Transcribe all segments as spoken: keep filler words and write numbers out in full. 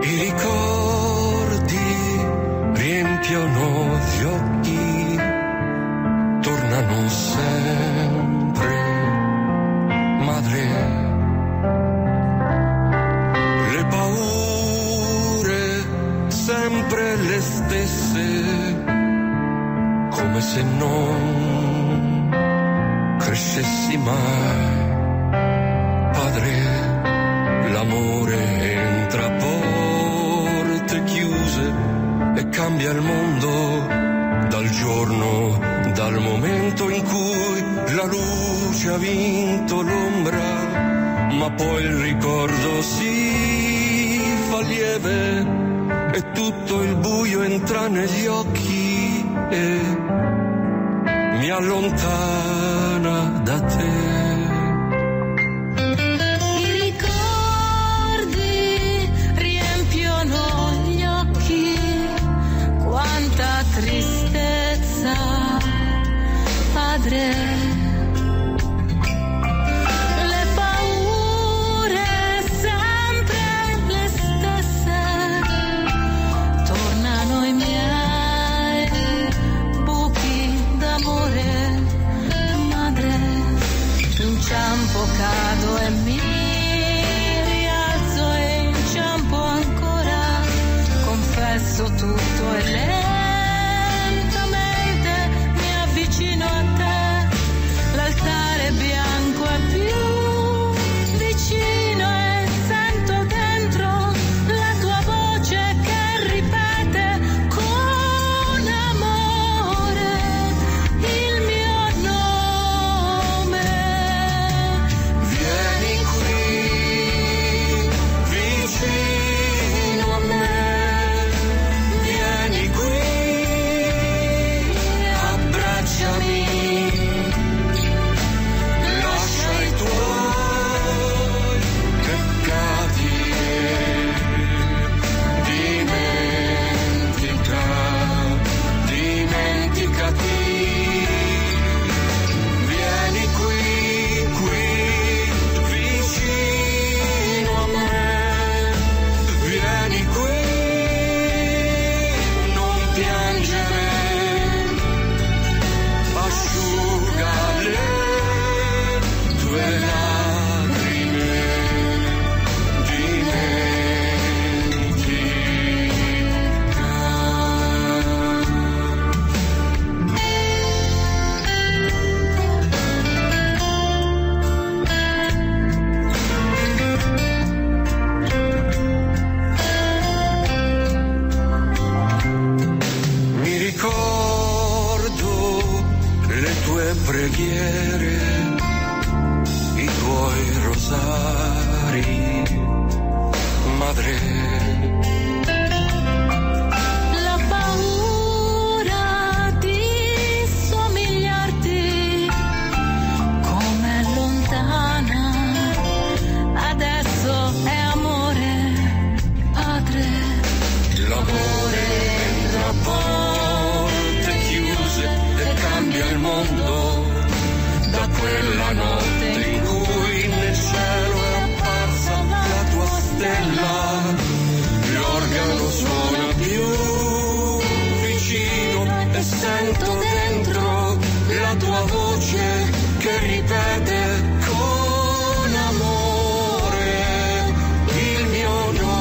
I ricordi riempiono gli occhi, tornano sempre, madre. Le paure sempre le stesse, come se non crescessi mai, padre. L'amore entra a porte chiuse e cambia il mondo dal giorno, dal momento in cui la luce ha vinto l'ombra, ma poi il ricordo si fa lieve e tutto il buio entra negli occhi e mi allontana da te. Tristezza, padre, le paure sempre le stesse, tornano i miei buchi d'amore, madre, inciampo, cado e mi rialzo e inciampo ancora, confesso tutto e lei vicino a te, l'altare bianco è più vicino e sento dentro la tua voce che ripete con amore il mio nome. Vieni qui vicino a me, vieni qui. Lascia i tuoi peccati e dimentica, dimenticati. Vieni qui, qui, vicino a me. Vieni qui, non piangere. Asciuga le tue lacrime, dimentica. Mi ricordo le tue preghiere, i tuoi rosari, madre. La paura di somigliarti come lontana, adesso è amore, padre. L'amore entra a porte chiuse e cambia il mondo, da quella notte in cui nel cielo è apparsa la tua stella, l'organo suona più vicino e sento dentro la tua voce che ripete con amore il mio nome.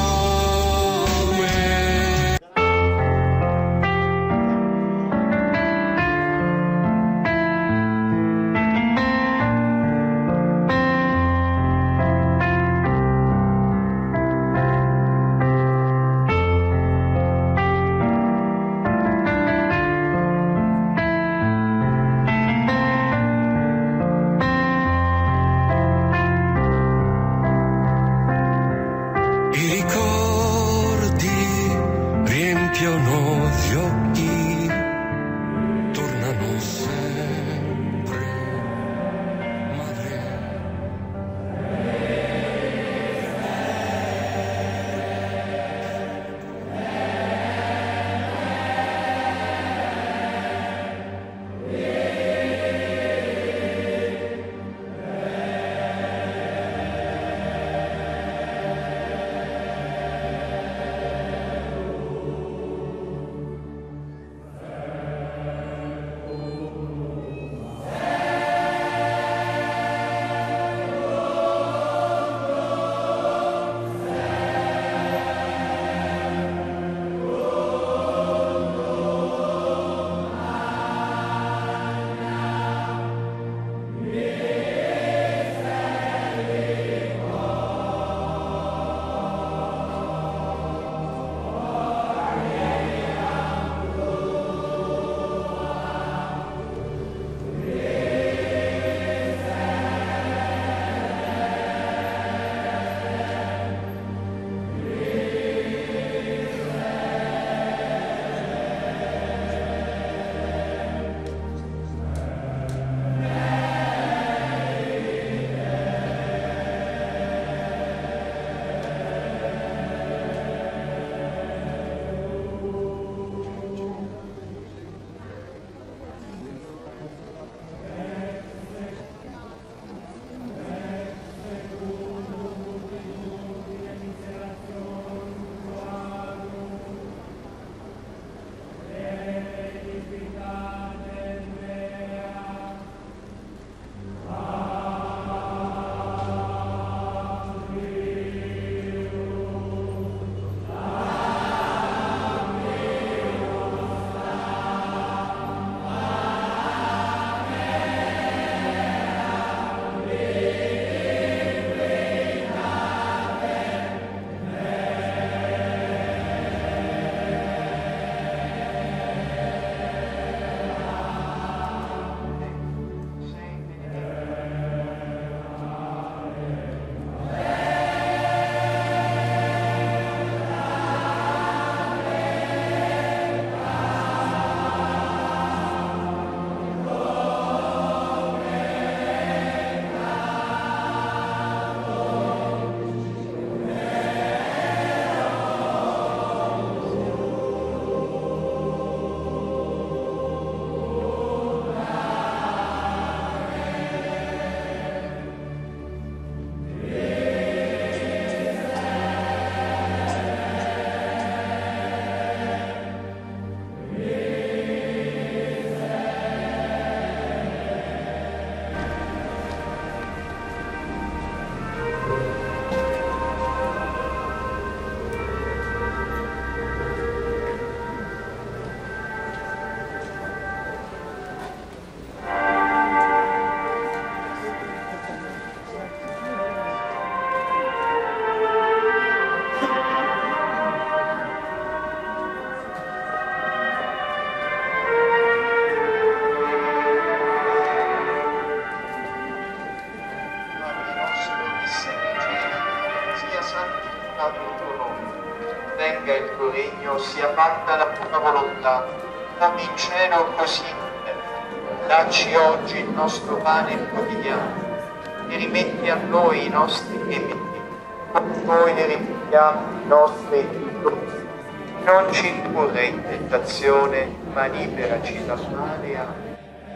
venga il tuo regno, sia fatta la tua volontà, come in cielo così in terra. Dacci oggi il nostro pane quotidiano e rimetti a noi i nostri debiti, come noi ne rimettiamo i nostri debitori. Non ci indurre in tentazione, ma liberaci dal male. Amen.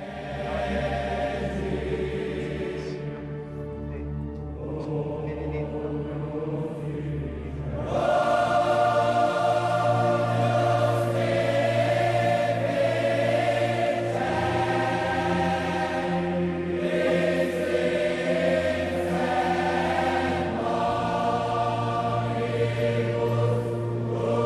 Oh,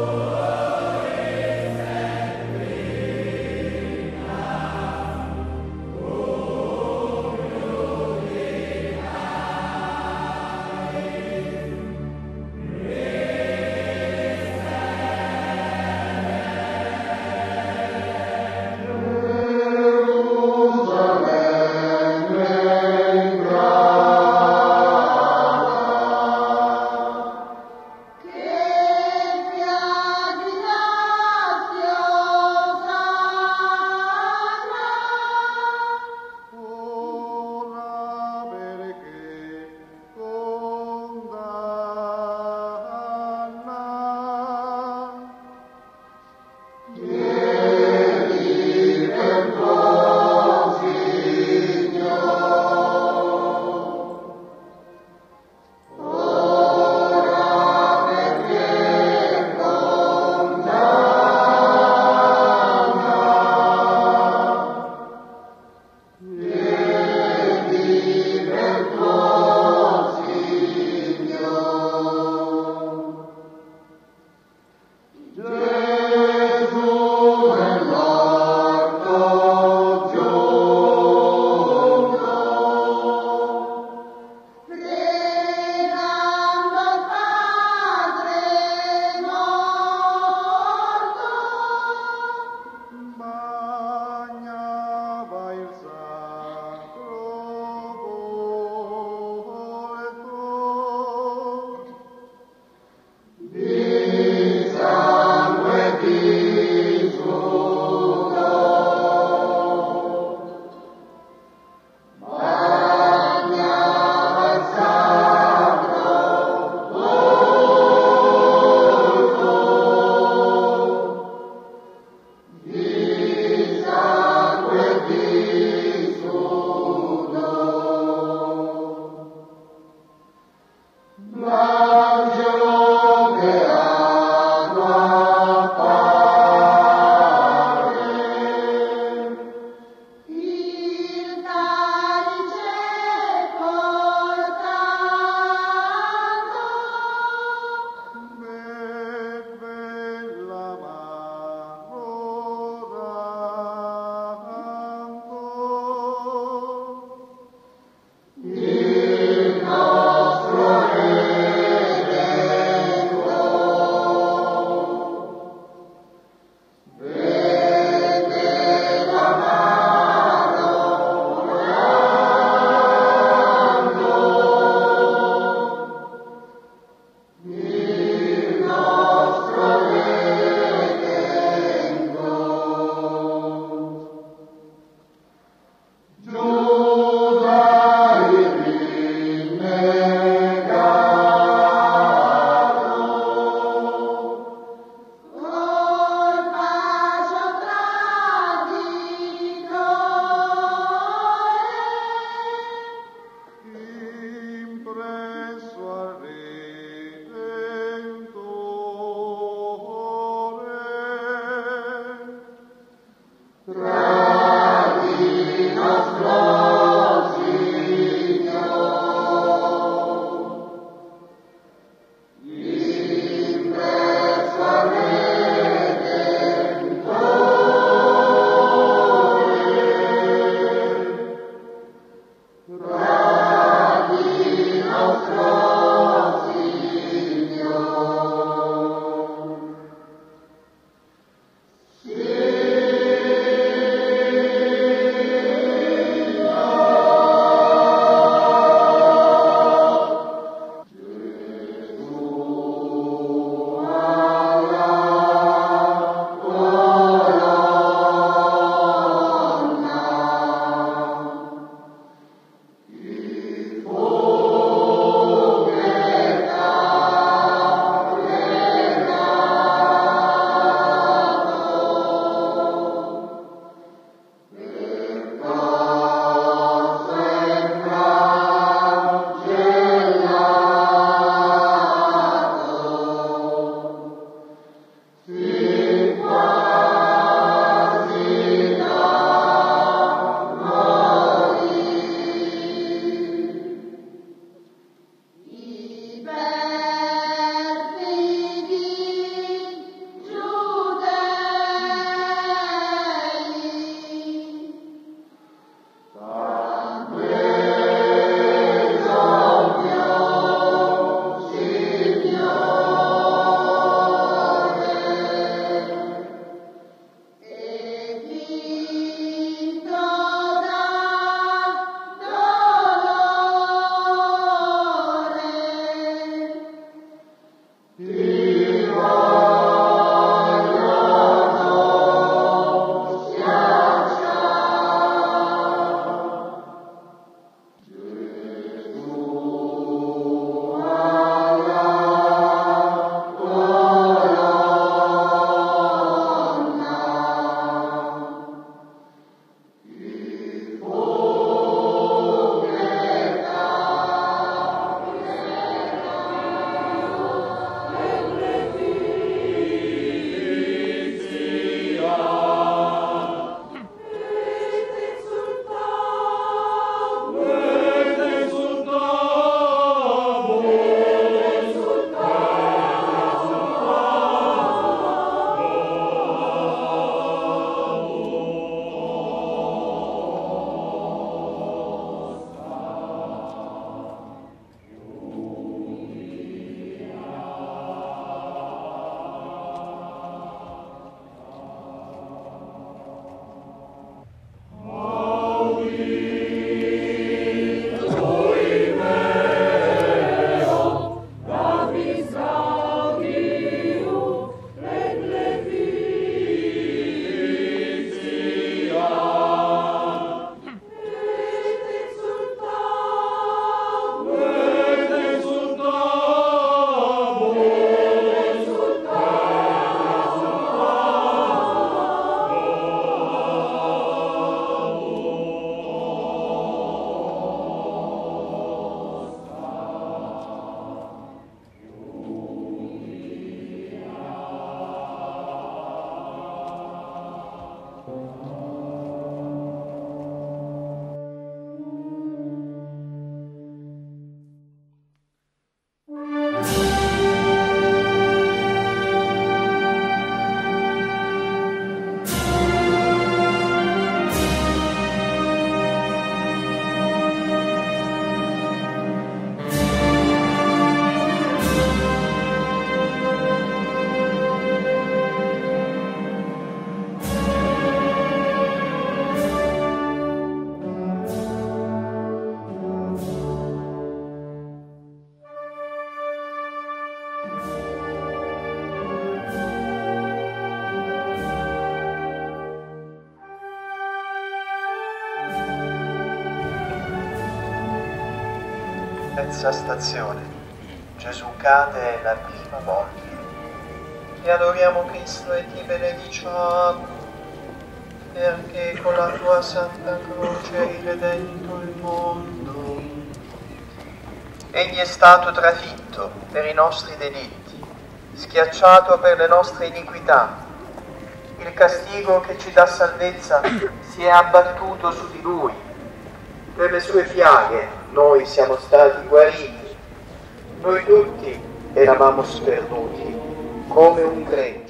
terza stazione. Gesù cade la prima volta. E adoriamo Cristo e ti benediciamo, perché con la tua santa croce hai redento il mondo. Egli è stato trafitto per i nostri delitti, schiacciato per le nostre iniquità. Il castigo che ci dà salvezza si è abbattuto su di lui. Per le sue piaghe noi siamo stati guariti. Noi tutti eravamo sperduti come un gregge.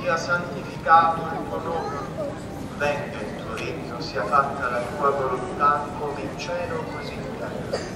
sia santificato il tuo nome, venga il tuo regno, sia fatta la tua volontà come in cielo così in terra.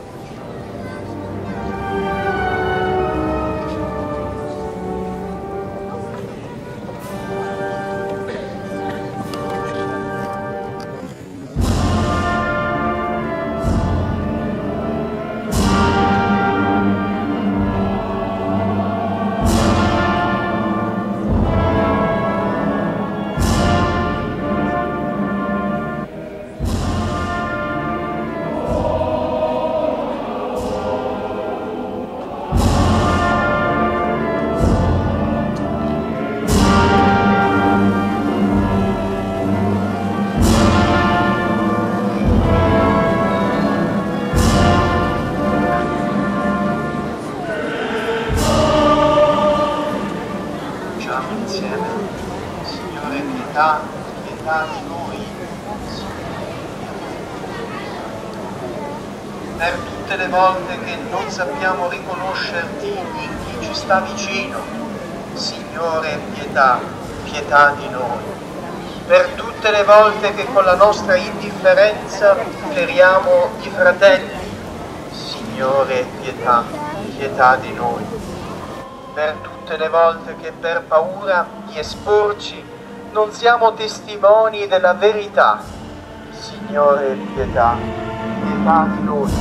Pietà di noi, per tutte le volte che non sappiamo riconoscerti in chi ci sta vicino, Signore, pietà, pietà di noi, per tutte le volte che con la nostra indifferenza feriamo i fratelli, Signore, pietà, pietà di noi, per tutte le volte che per paura di esporci non siamo testimoni della verità. Signore, pietà, pietà di noi.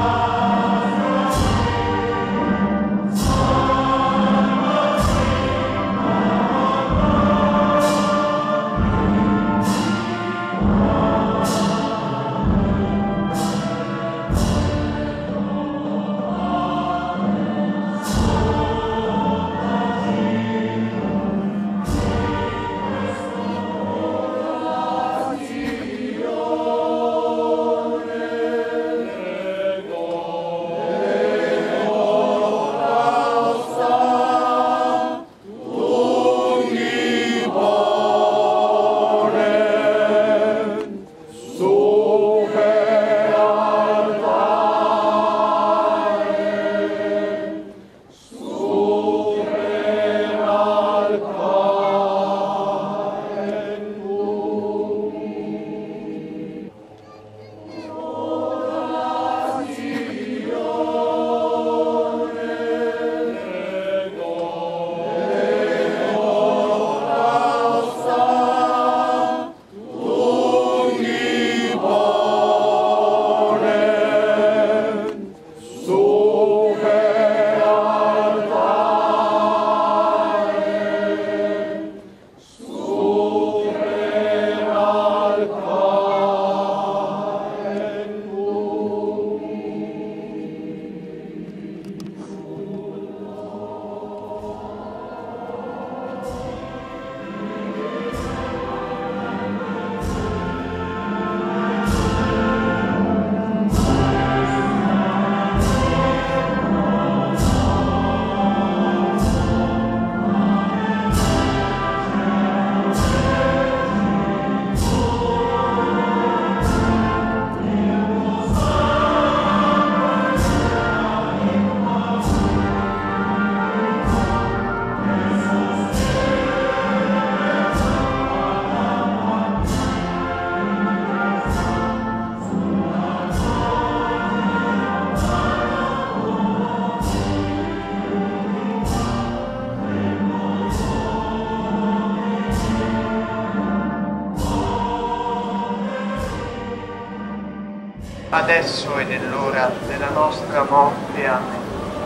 Adesso e nell'ora della nostra morte. Amen.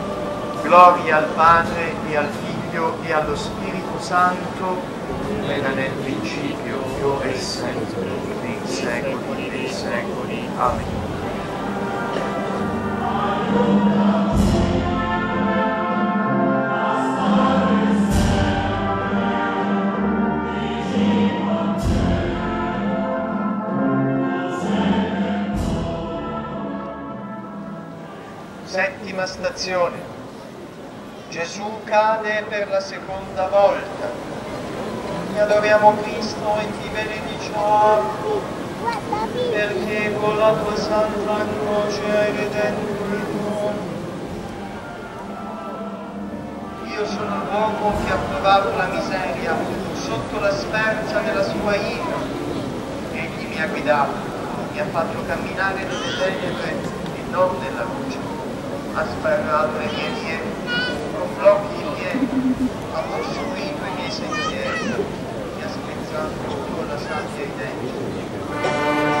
Gloria al Padre e al Figlio e allo Spirito Santo, come era nel principio, ora e sempre, nei secoli dei secoli. Amen. Settima stazione. Gesù cade per la seconda volta. Ti adoriamo Cristo e ti benediciamo, perché con la tua santa croce hai redento il mondo. io sono l'uomo che ha provato la miseria sotto la sferza della sua ira. Egli mi ha guidato, mi ha fatto camminare nelle tenebre e non nella luce. Ha sbarrato le mie vie con blocchi in piedi, ha costruito i miei sentieri, mi ha spezzato con la sabbia ai denti.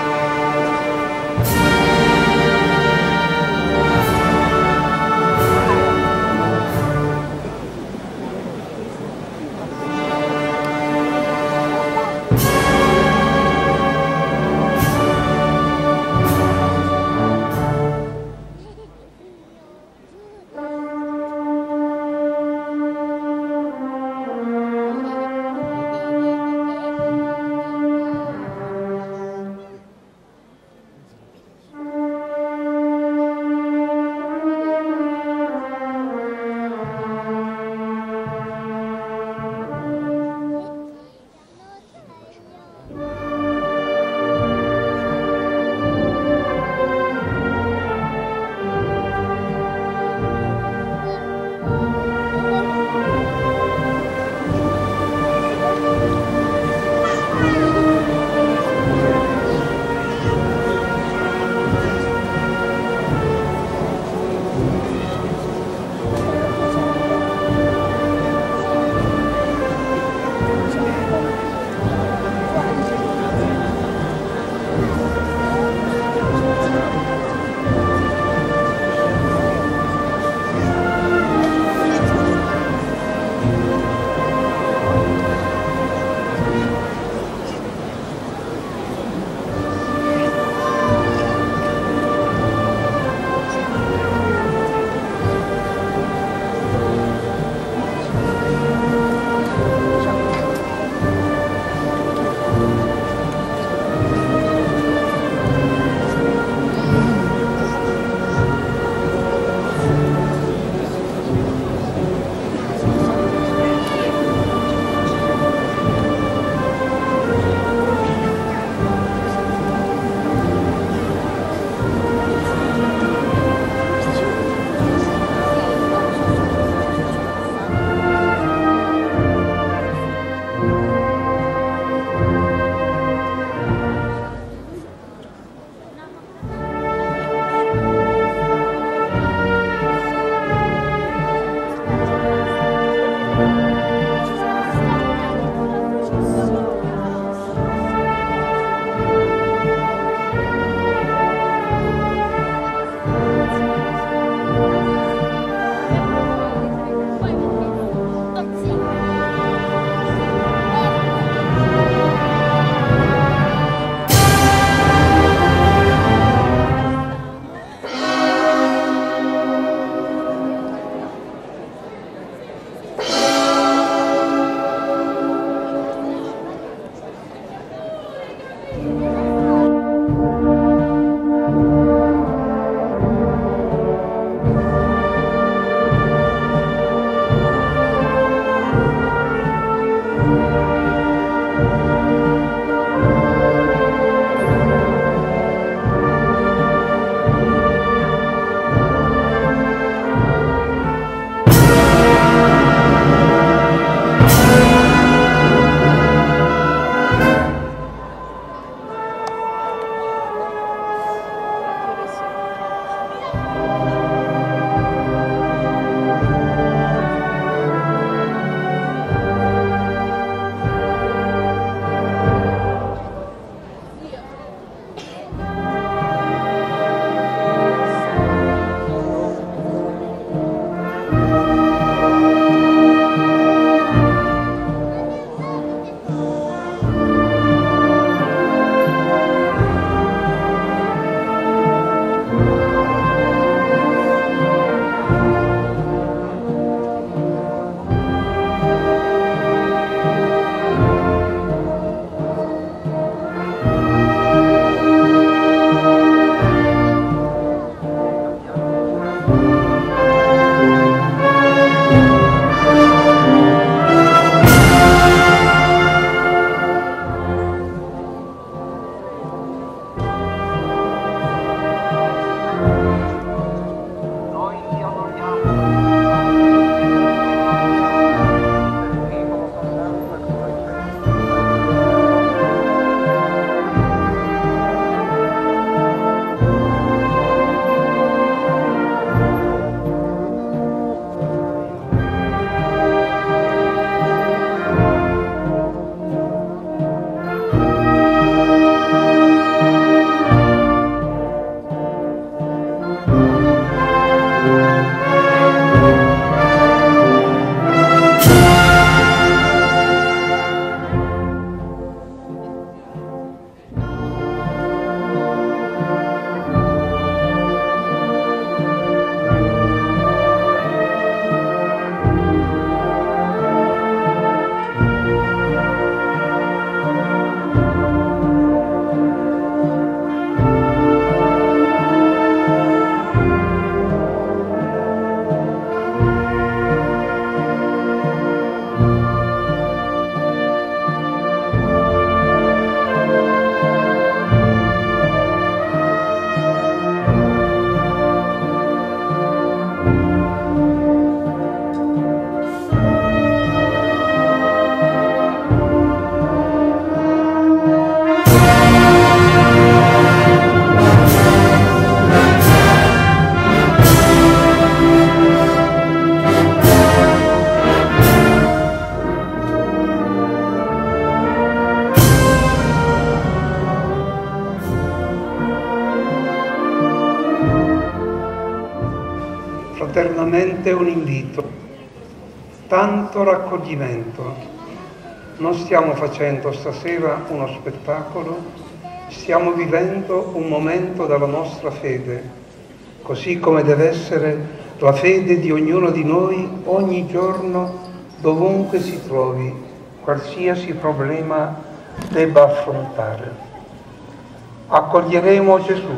fraternamente un invito, tanto raccoglimento. Non stiamo facendo stasera uno spettacolo, stiamo vivendo un momento della nostra fede, così come deve essere la fede di ognuno di noi ogni giorno, dovunque si trovi, qualsiasi problema debba affrontare. Accoglieremo Gesù,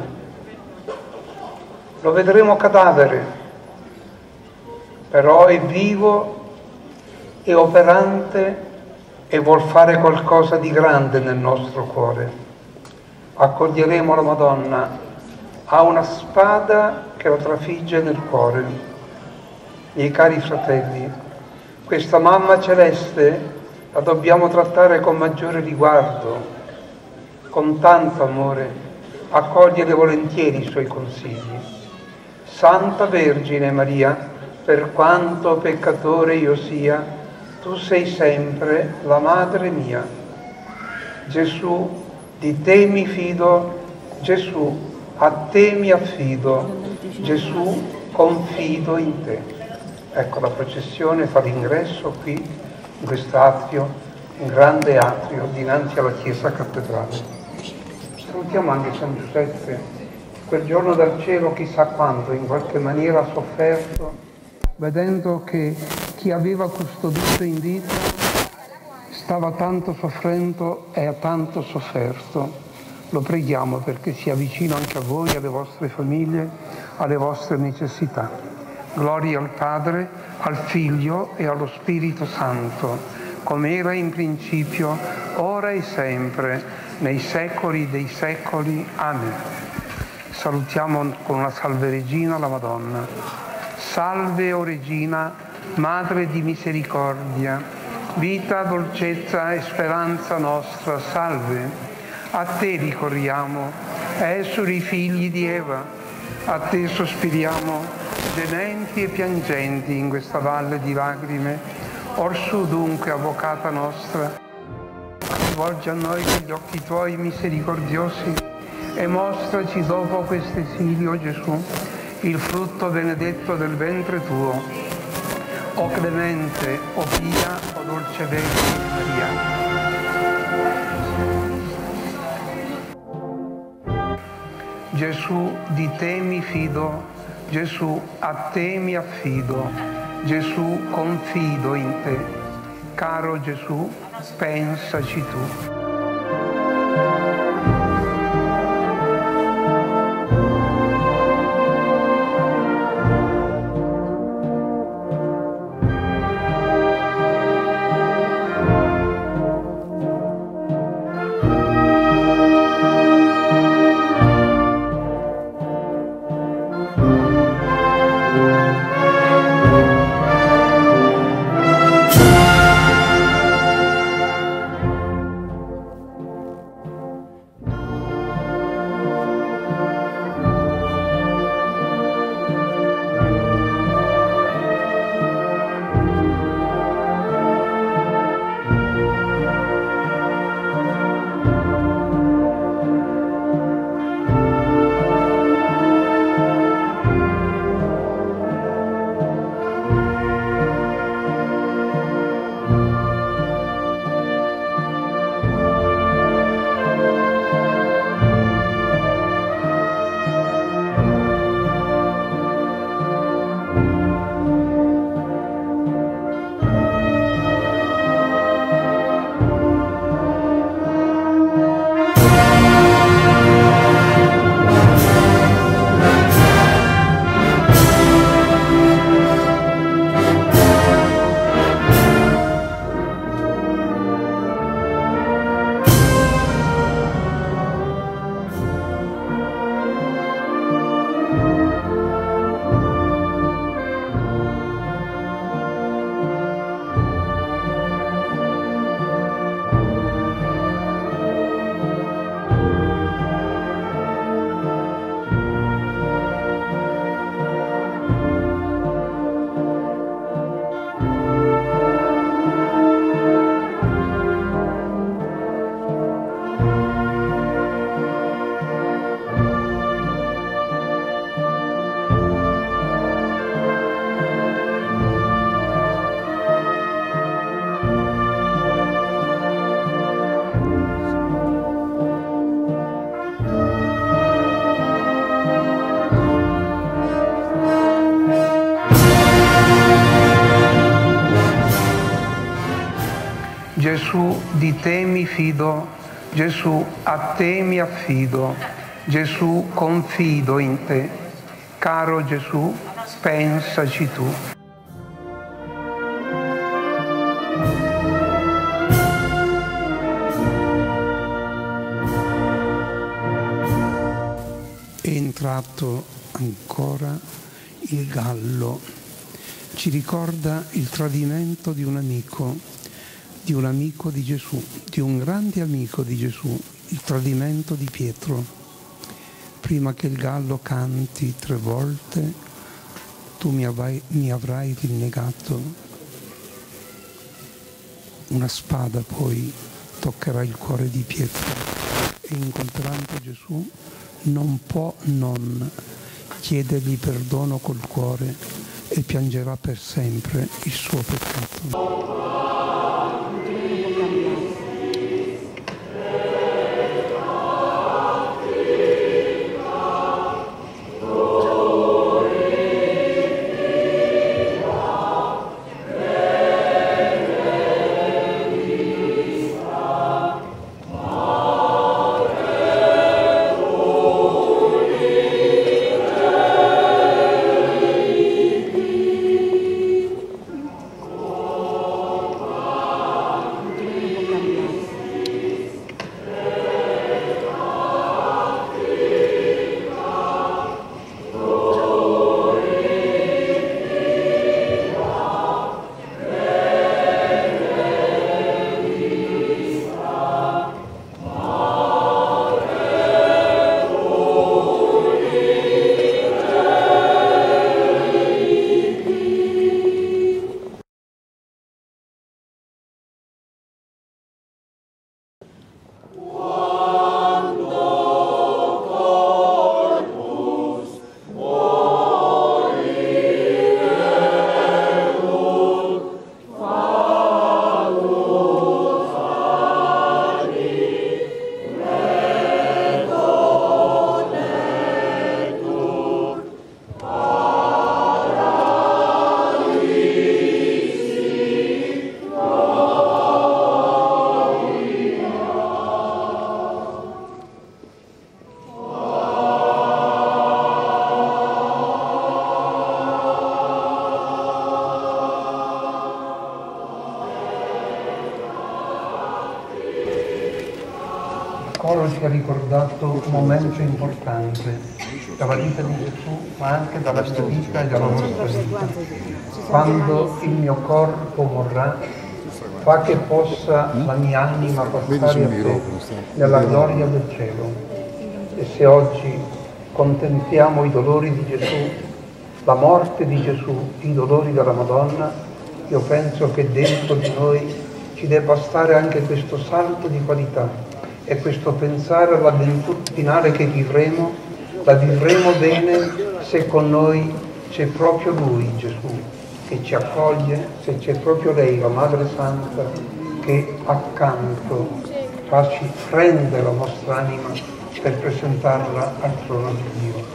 lo vedremo cadavere, però è vivo, è operante e vuol fare qualcosa di grande nel nostro cuore. Accoglieremo la Madonna, ha una spada che lo trafigge nel cuore. Miei cari fratelli, questa mamma celeste la dobbiamo trattare con maggiore riguardo, con tanto amore, accogliere volentieri i suoi consigli. Santa Vergine Maria, per quanto peccatore io sia, tu sei sempre la madre mia. Gesù, di te mi fido, Gesù, a te mi affido, Gesù, confido in te. Ecco, la processione fa l'ingresso qui, in quest'atrio, un grande atrio, dinanzi alla chiesa cattedrale. Salutiamo anche San Giuseppe, quel giorno dal cielo chissà quando, in qualche maniera ha sofferto, vedendo che chi aveva custodito in vita stava tanto soffrendo e ha tanto sofferto. Lo preghiamo perché sia vicino anche a voi, alle vostre famiglie, alle vostre necessità. Gloria al Padre, al Figlio e allo Spirito Santo, come era in principio, ora e sempre, nei secoli dei secoli. Amen. Salutiamo con una Salve Regina la Madonna. Salve, o Regina, Madre di misericordia, vita, dolcezza e speranza nostra, salve. A te ricorriamo, esseri figli di Eva, a te sospiriamo, gementi e piangenti in questa valle di lacrime. Orsù dunque, avvocata nostra, rivolgi a noi gli occhi tuoi misericordiosi e mostraci dopo questo esilio, Gesù, il frutto benedetto del ventre tuo. O clemente, o pia, o dolce Vergine Maria. Gesù, di te mi fido, Gesù, a te mi affido, Gesù, confido in te. Caro Gesù, pensaci tu. Gesù, di te mi fido, Gesù, a te mi affido, Gesù, confido in te. Caro Gesù, pensaci tu. È entrato ancora il gallo. Ci ricorda il tradimento di un amico, di un amico di Gesù, di un grande amico di Gesù, il tradimento di Pietro. Prima che il gallo canti tre volte, tu mi avrai, mi avrai rinnegato. Una spada poi toccherà il cuore di Pietro e incontrando Gesù non può non chiedergli perdono col cuore e piangerà per sempre il suo peccato. Coro ci ha ricordato un momento importante dalla vita di Gesù, ma anche dalla mia vita e dalla nostra vita. Quando il mio corpo morrà, fa che possa la mia anima passare a te nella gloria del cielo. E se oggi contempliamo i dolori di Gesù, la morte di Gesù, i dolori della Madonna, io penso che dentro di noi ci debba stare anche questo salto di qualità e questo pensare all'avventura finale che vivremo, la vivremo bene se con noi c'è proprio Lui, Gesù, che ci accoglie, se c'è proprio lei, la Madre Santa, che accanto ci prende la nostra anima per presentarla al trono di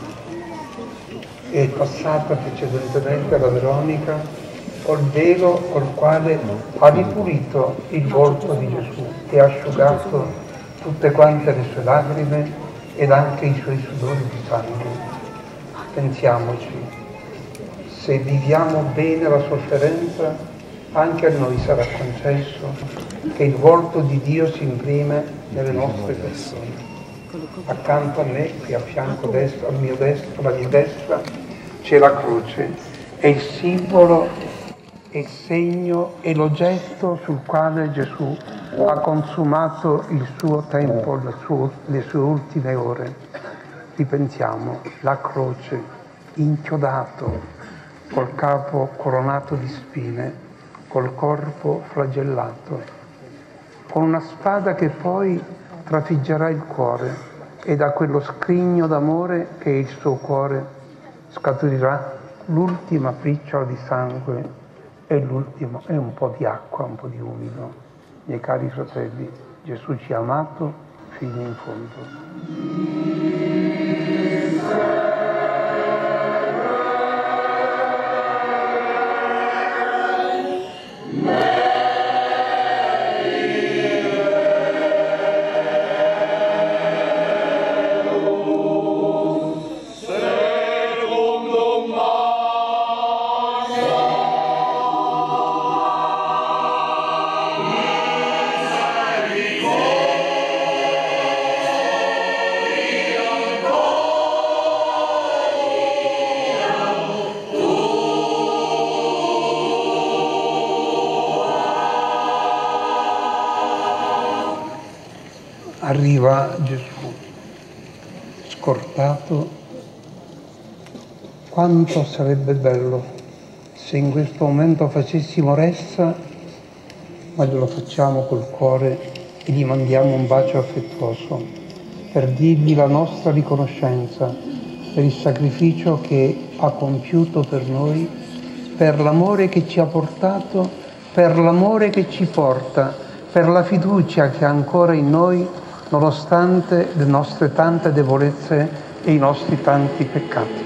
Dio. È passata precedentemente la Veronica col velo col quale ha ripulito il volto di Gesù e ha asciugato tutte quante le sue lacrime ed anche i suoi sudori di sangue. Pensiamoci, se viviamo bene la sofferenza, anche a noi sarà concesso che il volto di Dio si imprime nelle nostre persone. Accanto a me, qui a fianco destro, al mio destro, alla mia destra, c'è la croce, è il simbolo, è il segno, è l'oggetto sul quale Gesù ha consumato il suo tempo, le sue, le sue ultime ore. Ripensiamo, la croce, inchiodato, col capo coronato di spine, col corpo flagellato, con una spada che poi trafiggerà il cuore e da quello scrigno d'amore che è il suo cuore scaturirà l'ultima briciola di sangue e l'ultimo è un po' di acqua, un po' di umido. Miei cari fratelli, Gesù ci ha amato fino in fondo. May arriva Gesù, scortato. Quanto sarebbe bello se in questo momento facessimo ressa, ma glielo facciamo col cuore e gli mandiamo un bacio affettuoso per dirgli la nostra riconoscenza per il sacrificio che ha compiuto per noi, per l'amore che ci ha portato, per l'amore che ci porta, per la fiducia che ha ancora in noi nonostante le nostre tante debolezze e i nostri tanti peccati.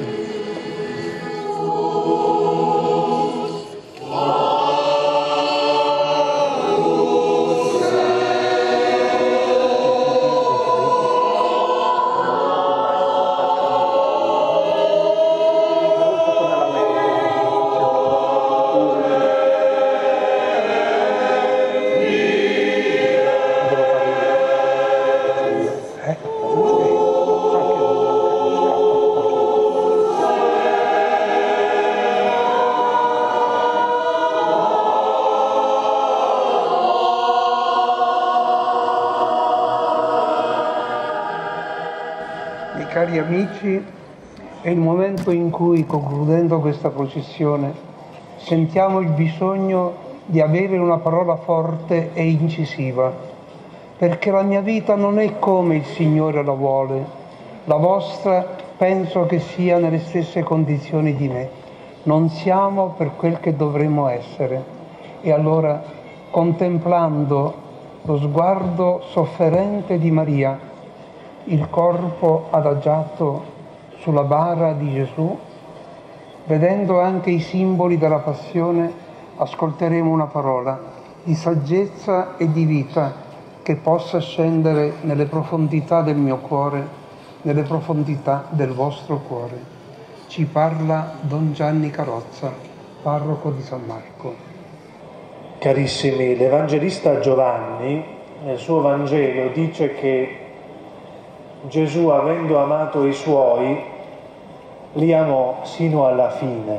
Cari amici, è il momento in cui, concludendo questa processione, sentiamo il bisogno di avere una parola forte e incisiva, perché la mia vita non è come il Signore la vuole, la vostra penso che sia nelle stesse condizioni di me, non siamo per quel che dovremmo essere. E allora, contemplando lo sguardo sofferente di Maria, il corpo adagiato sulla bara di Gesù, vedendo anche i simboli della passione, ascolteremo una parola di saggezza e di vita che possa scendere nelle profondità del mio cuore, nelle profondità del vostro cuore. Ci parla Don Gianni Carrozza, parroco di San Marco. Carissimi, l'Evangelista Giovanni nel suo Vangelo dice che Gesù, avendo amato i suoi, li amò sino alla fine.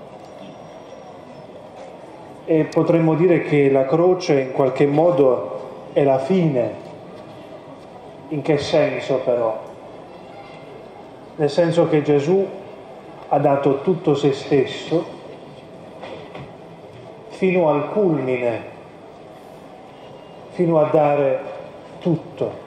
E potremmo dire che la croce in qualche modo è la fine. In che senso però? Nel senso che Gesù ha dato tutto se stesso fino al culmine, fino a dare tutto.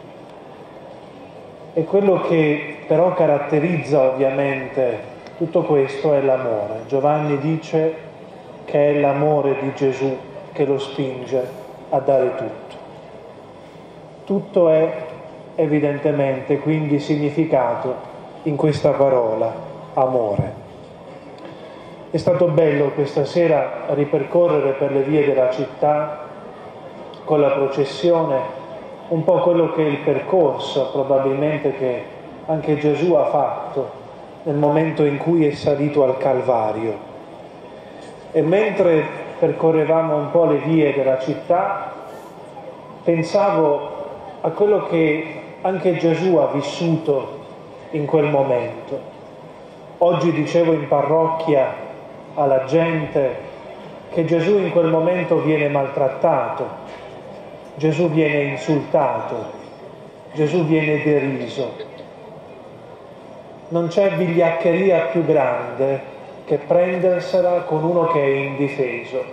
E quello che però caratterizza ovviamente tutto questo è l'amore. Giovanni dice che è l'amore di Gesù che lo spinge a dare tutto. Tutto è evidentemente quindi significato in questa parola, amore. È stato bello questa sera ripercorrere per le vie della città con la processione un po' quello che è il percorso probabilmente che anche Gesù ha fatto nel momento in cui è salito al Calvario. E mentre percorrevamo un po' le vie della città, pensavo a quello che anche Gesù ha vissuto in quel momento. Oggi dicevo in parrocchia alla gente che Gesù in quel momento viene maltrattato, Gesù viene insultato, Gesù viene deriso. Non c'è vigliaccheria più grande che prendersela con uno che è indifeso.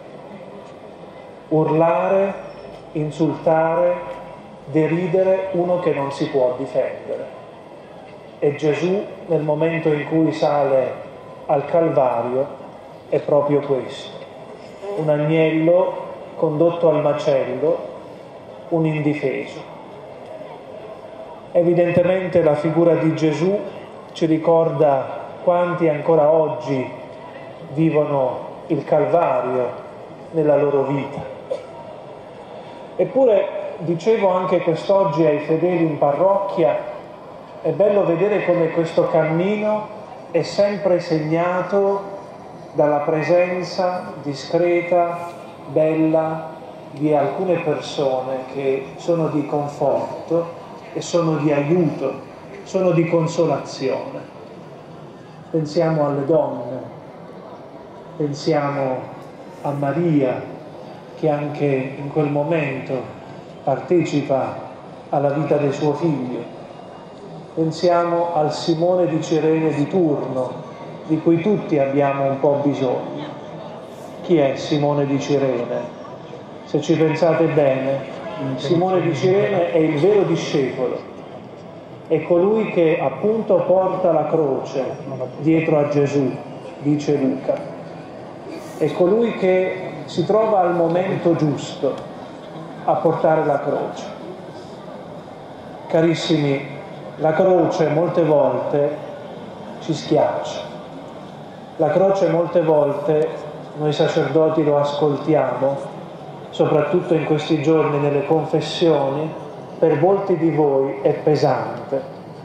Urlare, insultare, deridere uno che non si può difendere. E Gesù, nel momento in cui sale al Calvario, è proprio questo. Un agnello condotto al macello, un indifeso. Evidentemente la figura di Gesù ci ricorda quanti ancora oggi vivono il Calvario nella loro vita. Eppure, dicevo anche quest'oggi ai fedeli in parrocchia, è bello vedere come questo cammino è sempre segnato dalla presenza discreta, bella, di alcune persone che sono di conforto e sono di aiuto, sono di consolazione. Pensiamo alle donne, pensiamo a Maria che anche in quel momento partecipa alla vita del suo figlio. Pensiamo al Simone di Cirene di turno, di cui tutti abbiamo un po' bisogno. Chi è Simone di Cirene? Se ci pensate bene, Simone di Cirene è il vero discepolo, è colui che appunto porta la croce dietro a Gesù, dice Luca, è colui che si trova al momento giusto a portare la croce. Carissimi, la croce molte volte ci schiaccia, la croce molte volte noi sacerdoti lo ascoltiamo, soprattutto in questi giorni nelle confessioni, per molti di voi è pesante.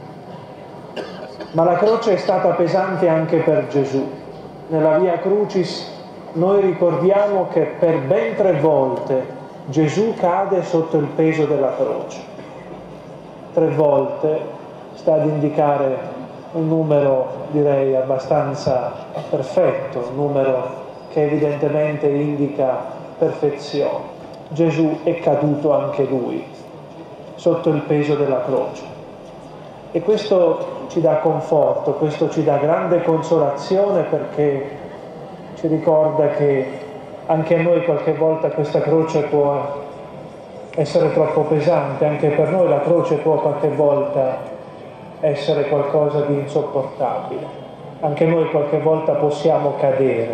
Ma la croce è stata pesante anche per Gesù. Nella Via Crucis noi ricordiamo che per ben tre volte Gesù cade sotto il peso della croce. Tre volte sta ad indicare un numero, direi, abbastanza perfetto, un numero che evidentemente indica perfezione. Gesù è caduto anche lui sotto il peso della croce e questo ci dà conforto, questo ci dà grande consolazione, perché ci ricorda che anche a noi qualche volta questa croce può essere troppo pesante, anche per noi la croce può qualche volta essere qualcosa di insopportabile, anche noi qualche volta possiamo cadere.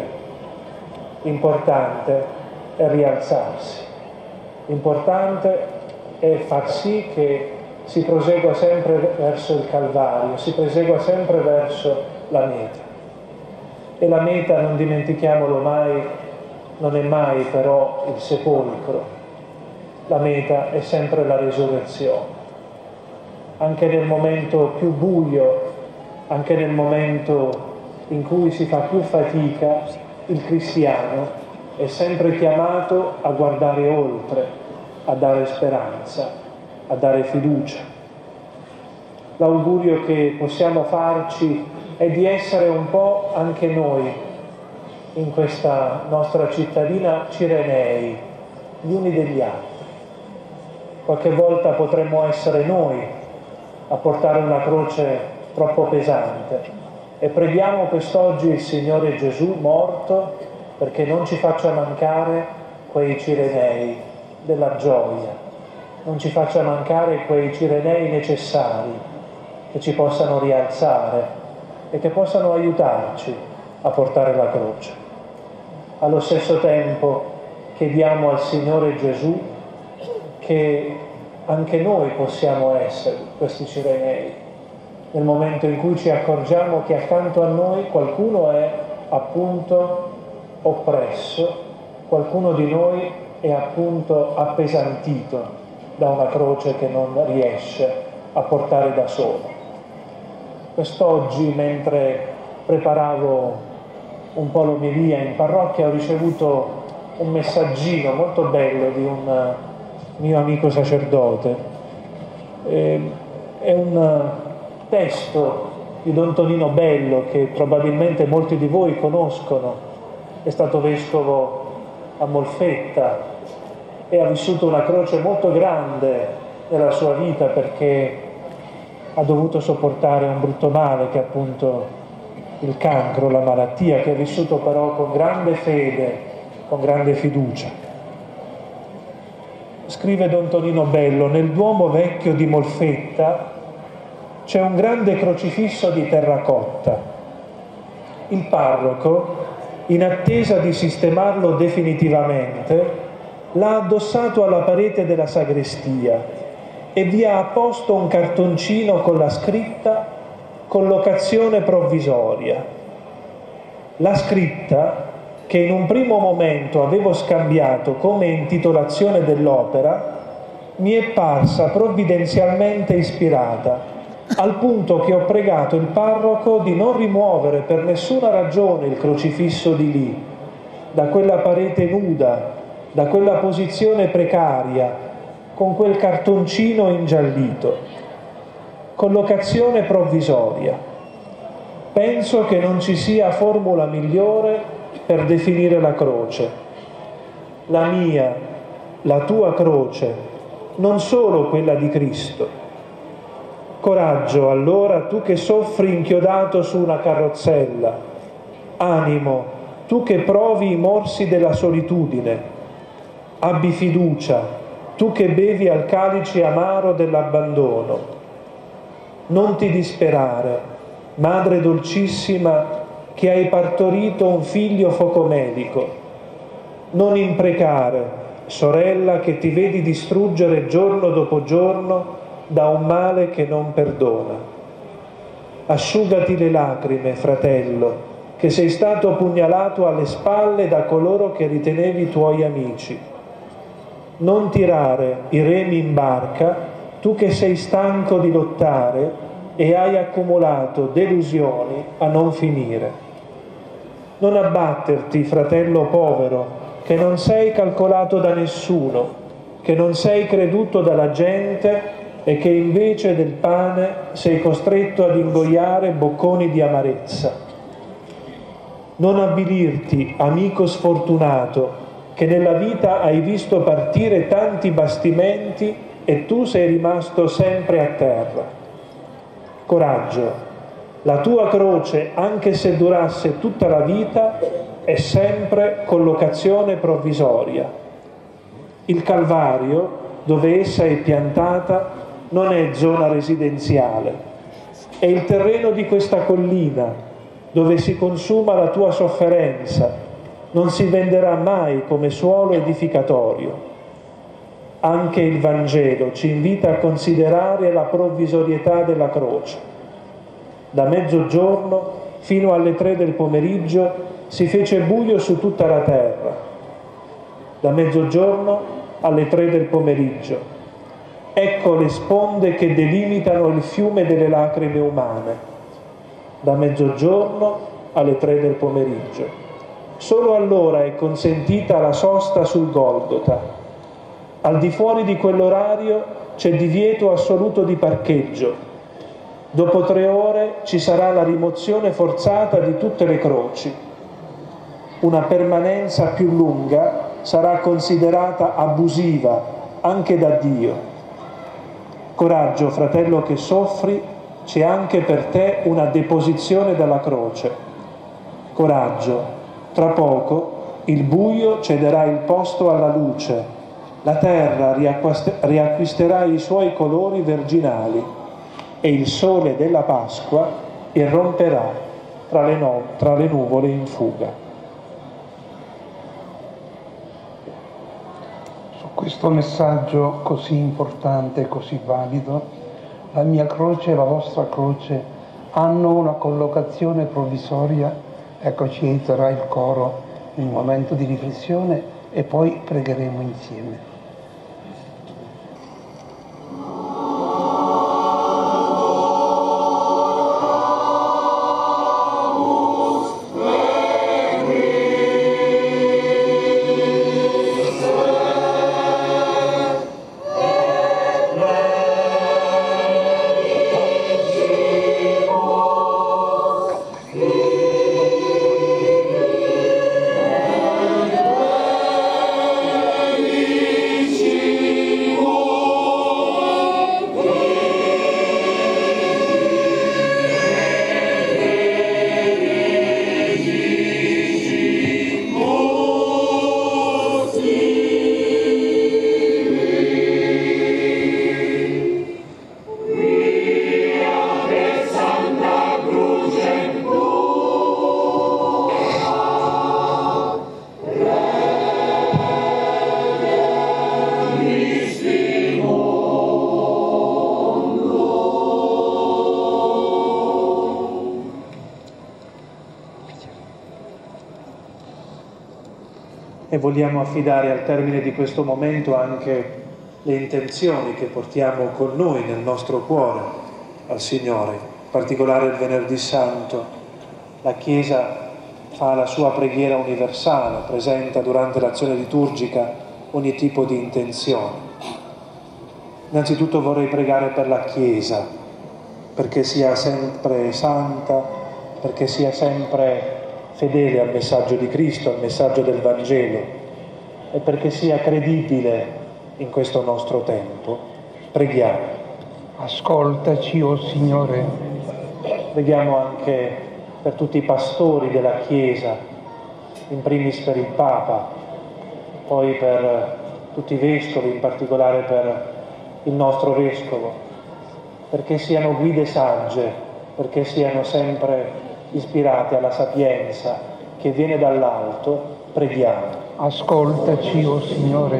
L'importante è rialzarsi, l'importante è far sì che si prosegua sempre verso il Calvario, si prosegua sempre verso la meta. E la meta, non dimentichiamolo mai, non è mai però il sepolcro, la meta è sempre la resurrezione. Anche nel momento più buio, anche nel momento in cui si fa più fatica, il cristiano è sempre chiamato a guardare oltre, a dare speranza, a dare fiducia. L'augurio che possiamo farci è di essere un po' anche noi, in questa nostra cittadina, cirenei, gli uni degli altri. Qualche volta potremmo essere noi a portare una croce troppo pesante e preghiamo quest'oggi il Signore Gesù morto perché non ci faccia mancare quei cirenei della gioia, non ci faccia mancare quei cirenei necessari che ci possano rialzare e che possano aiutarci a portare la croce. Allo stesso tempo chiediamo al Signore Gesù che anche noi possiamo essere questi cirenei, nel momento in cui ci accorgiamo che accanto a noi qualcuno è appunto oppresso, qualcuno di noi è appunto appesantito da una croce che non riesce a portare da solo. Quest'oggi, mentre preparavo un po' l'omelia in parrocchia, ho ricevuto un messaggino molto bello di un mio amico sacerdote. È un testo di Don Tonino Bello che probabilmente molti di voi conoscono. È stato vescovo a Molfetta e ha vissuto una croce molto grande nella sua vita, perché ha dovuto sopportare un brutto male che è appunto il cancro, la malattia, che ha vissuto però con grande fede, con grande fiducia. Scrive Don Tonino Bello: nel Duomo Vecchio di Molfetta c'è un grande crocifisso di terracotta. Il parroco, in attesa di sistemarlo definitivamente, l'ha addossato alla parete della sagrestia e vi ha apposto un cartoncino con la scritta collocazione provvisoria. La scritta, che in un primo momento avevo scambiato come intitolazione dell'opera, mi è parsa provvidenzialmente ispirata, al punto che ho pregato il parroco di non rimuovere per nessuna ragione il crocifisso di lì, da quella parete nuda, da quella posizione precaria, con quel cartoncino ingiallito. Collocazione provvisoria. Penso che non ci sia formula migliore per definire la croce. La mia, la tua croce, non solo quella di Cristo. Coraggio, allora, tu che soffri inchiodato su una carrozzella. Animo, tu che provi i morsi della solitudine. Abbi fiducia, tu che bevi al calice amaro dell'abbandono. Non ti disperare, Madre dolcissima, che hai partorito un figlio focomelico. Non imprecare, sorella, che ti vedi distruggere giorno dopo giorno da un male che non perdona. Asciugati le lacrime, fratello, che sei stato pugnalato alle spalle da coloro che ritenevi tuoi amici. Non tirare i remi in barca, tu che sei stanco di lottare e hai accumulato delusioni a non finire. Non abbatterti, fratello povero, che non sei calcolato da nessuno, che non sei creduto dalla gente e che invece del pane sei costretto ad ingoiare bocconi di amarezza. Non avvilirti, amico sfortunato, che nella vita hai visto partire tanti bastimenti e tu sei rimasto sempre a terra. Coraggio, la tua croce, anche se durasse tutta la vita, è sempre collocazione provvisoria. Il Calvario, dove essa è piantata, non è zona residenziale, è il terreno di questa collina, dove si consuma la tua sofferenza, non si venderà mai come suolo edificatorio. Anche il Vangelo ci invita a considerare la provvisorietà della croce. Da mezzogiorno fino alle tre del pomeriggio si fece buio su tutta la terra. Da mezzogiorno alle tre del pomeriggio. Ecco le sponde che delimitano il fiume delle lacrime umane. Da mezzogiorno alle tre del pomeriggio. Solo allora è consentita la sosta sul Golgota. Al di fuori di quell'orario c'è divieto assoluto di parcheggio. Dopo tre ore ci sarà la rimozione forzata di tutte le croci. Una permanenza più lunga sarà considerata abusiva anche da Dio. Coraggio, fratello che soffri, c'è anche per te una deposizione dalla croce. Coraggio, tra poco il buio cederà il posto alla luce, la terra riacquisterà i suoi colori virginali e il sole della Pasqua irromperà tra le, no- tra le nuvole in fuga. Su questo messaggio così importante e così valido, la mia croce e la vostra croce hanno una collocazione provvisoria. Ecco, ci aiuterà il coro in un momento di riflessione e poi pregheremo insieme. E vogliamo affidare al termine di questo momento anche le intenzioni che portiamo con noi nel nostro cuore al Signore, in particolare il Venerdì Santo. La Chiesa fa la sua preghiera universale, presenta durante l'azione liturgica ogni tipo di intenzione. Innanzitutto vorrei pregare per la Chiesa, perché sia sempre santa, perché sia sempre fedele al messaggio di Cristo, al messaggio del Vangelo, e perché sia credibile in questo nostro tempo. Preghiamo. Ascoltaci, o Signore. Preghiamo anche per tutti i pastori della Chiesa, in primis per il Papa, poi per tutti i vescovi, in particolare per il nostro vescovo, perché siano guide sagge, perché siano sempre ispirati alla sapienza che viene dall'alto. Preghiamo. Ascoltaci, o Signore.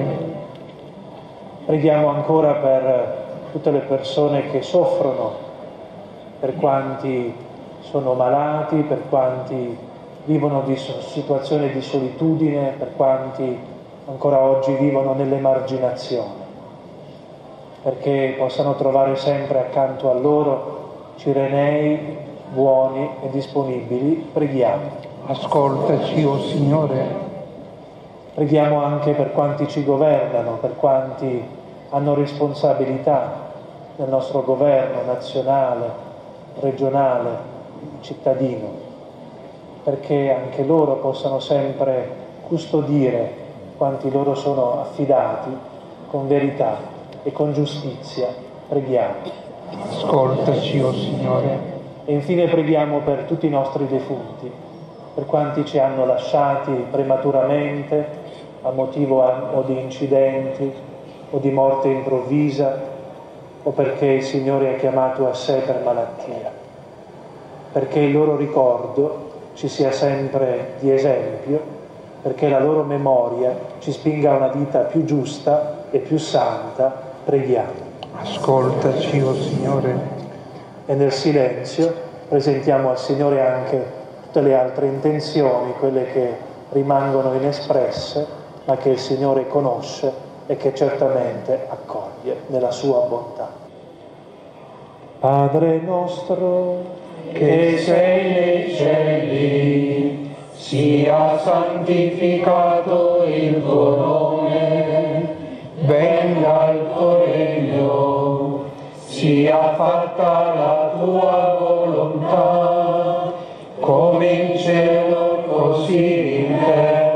Preghiamo ancora per tutte le persone che soffrono, per quanti sono malati, per quanti vivono di situazioni di solitudine, per quanti ancora oggi vivono nell'emarginazione, perché possano trovare sempre accanto a loro cirenei buoni e disponibili. Preghiamo. Ascoltaci, o Signore. Preghiamo anche per quanti ci governano, per quanti hanno responsabilità nel nostro governo nazionale, regionale, cittadino, perché anche loro possano sempre custodire quanti loro sono affidati con verità e con giustizia. Preghiamo. Ascoltaci, o Signore. E infine preghiamo per tutti i nostri defunti, per quanti ci hanno lasciati prematuramente a motivo o di incidenti o di morte improvvisa, o perché il Signore ha chiamato a sé per malattia, perché il loro ricordo ci sia sempre di esempio, perché la loro memoria ci spinga a una vita più giusta e più santa. Preghiamo. Ascoltaci, o Signore. E nel silenzio presentiamo al Signore anche tutte le altre intenzioni, quelle che rimangono inespresse, ma che il Signore conosce e che certamente accoglie nella sua bontà. Padre nostro, che sei nei cieli, sia santificato il tuo nome, venga il tuo regno, sia fatta la tua volontà, come in cielo così in terra.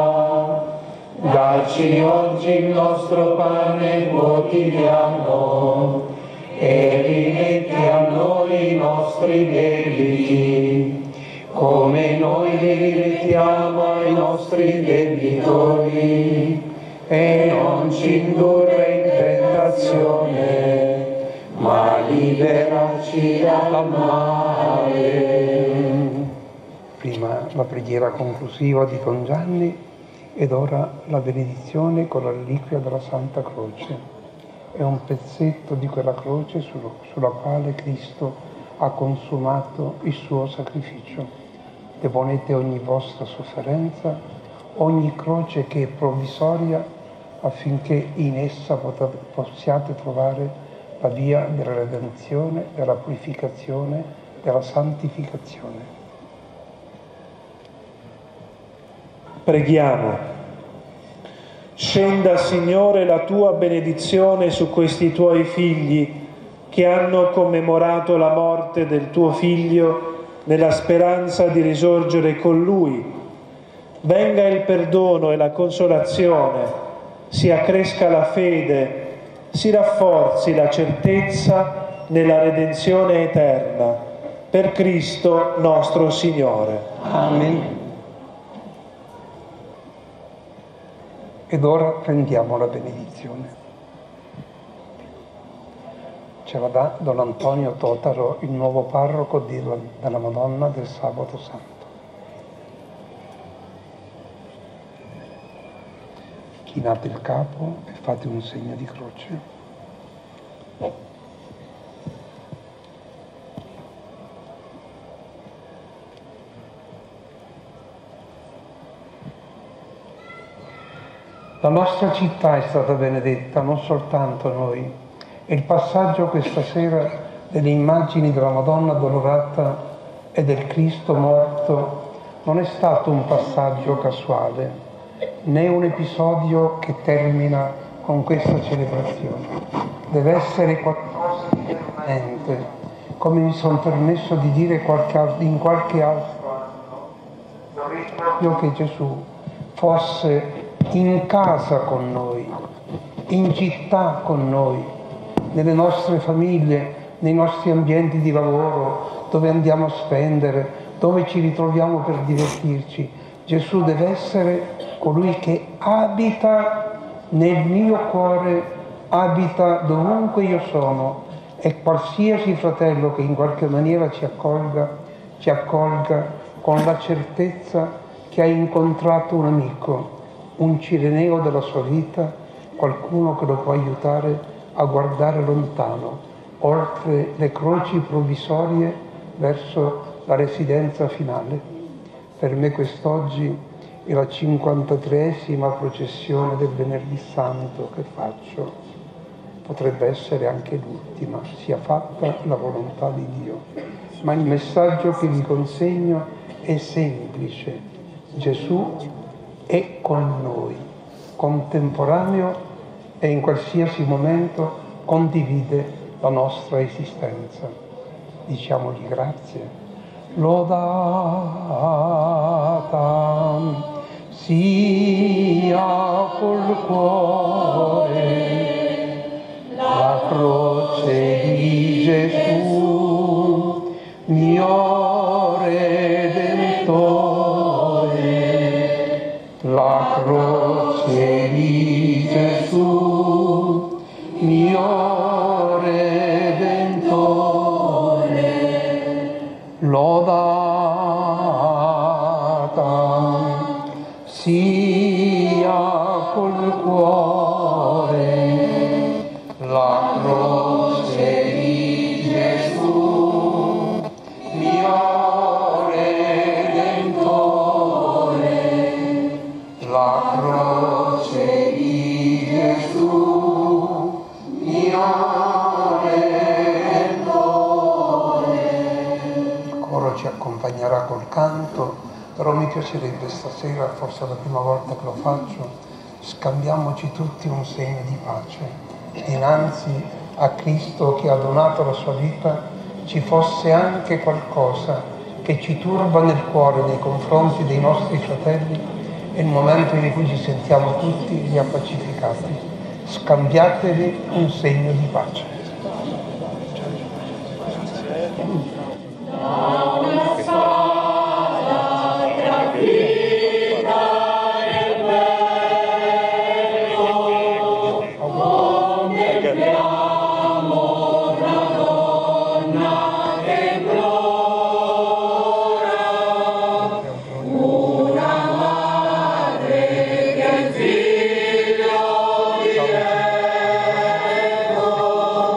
Dacci oggi il nostro pane quotidiano e rimetti a noi i nostri debiti, come noi li rimettiamo ai nostri debitori, e non ci indurre in tentazione, ma liberaci dal male. Prima la preghiera conclusiva di Don Gianni ed ora la benedizione con la reliquia della Santa Croce. È un pezzetto di quella croce sulla quale Cristo ha consumato il suo sacrificio. Deponete ogni vostra sofferenza, ogni croce che è provvisoria, affinché in essa possiate trovare la via della redenzione, della purificazione, della santificazione. Preghiamo. Scenda, Signore, la tua benedizione su questi tuoi figli che hanno commemorato la morte del tuo Figlio nella speranza di risorgere con Lui. Venga il perdono e la consolazione, si accresca la fede, si rafforzi la certezza nella redenzione eterna. Per Cristo nostro Signore. Amen. Ed ora prendiamo la benedizione. Ce la dà Don Antonio Totaro, il nuovo parroco della Madonna del Sabato Santo. Chinate il capo e fate un segno di croce. La nostra città è stata benedetta, non soltanto noi. E il passaggio questa sera delle immagini della Madonna addolorata e del Cristo morto non è stato un passaggio casuale, né un episodio che termina con questa celebrazione. Deve essere qualcosa di permanente, come mi sono permesso di dire qualche, in qualche altro anno. Vorrei proprio che Gesù fosse in casa con noi, in città con noi, nelle nostre famiglie, nei nostri ambienti di lavoro, dove andiamo a spendere, dove ci ritroviamo per divertirci. Gesù deve essere colui che abita nel mio cuore, abita dovunque io sono, e qualsiasi fratello che in qualche maniera ci accolga, ci accolga con la certezza che ha incontrato un amico, un cireneo della sua vita, qualcuno che lo può aiutare a guardare lontano, oltre le croci provvisorie, verso la residenza finale. Per me quest'oggi è la cinquantatreesima processione del Venerdì Santo che faccio. Potrebbe essere anche l'ultima, sia fatta la volontà di Dio. Ma il messaggio che vi consegno è semplice. Gesù è con noi, contemporaneo e in qualsiasi momento condivide la nostra esistenza. Diciamogli grazie. Lodata sia col cuore la croce di Gesù, mio Redentore, la croce di Gesù, mio Redentore, lodata sia col cuore la croce di Gesù, mio Redentore, la croce di Gesù, mio Redentore. Il coro ci accompagnerà col canto, però mi piacerebbe stasera, forse è la prima volta che lo faccio, scambiamoci tutti un segno di pace. Dinanzi a Cristo che ha donato la sua vita, ci fosse anche qualcosa che ci turba nel cuore nei confronti dei nostri fratelli, è il momento in cui ci sentiamo tutti riappacificati. Scambiatevi un segno di pace. Una madre che il figlio di Dio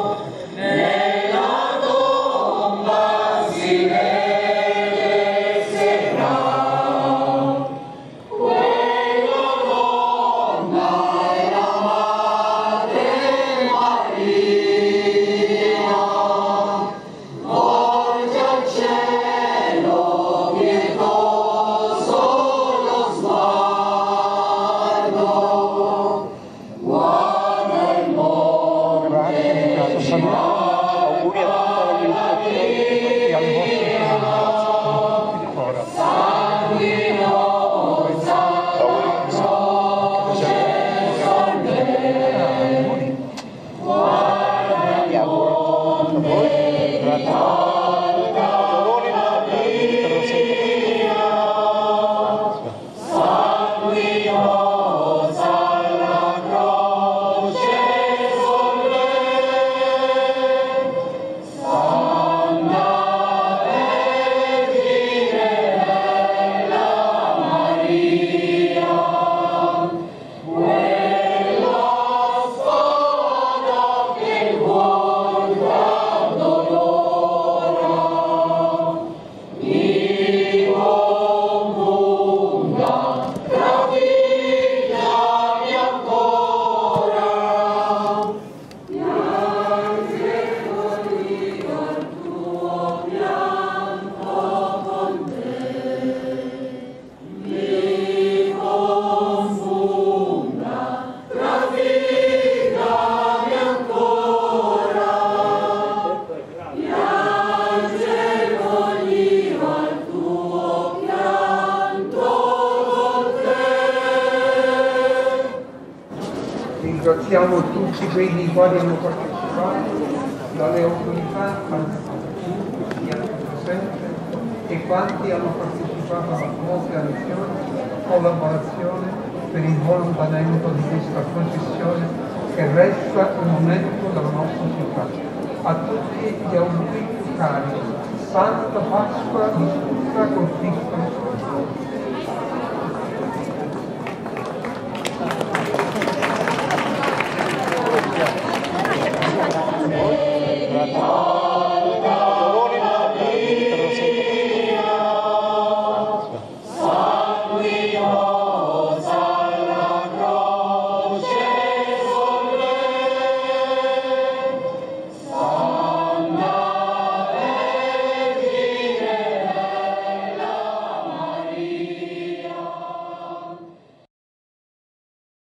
Ringraziamo tutti quelli i quali hanno partecipato, dalle autorità al pubblico che hanno presente e quanti hanno partecipato alla propria azione, collaborazione per il buon andamento di questa processione che resta un momento della nostra città. A tutti gli auguri più cari, Santa Pasqua vissuta col Cristo.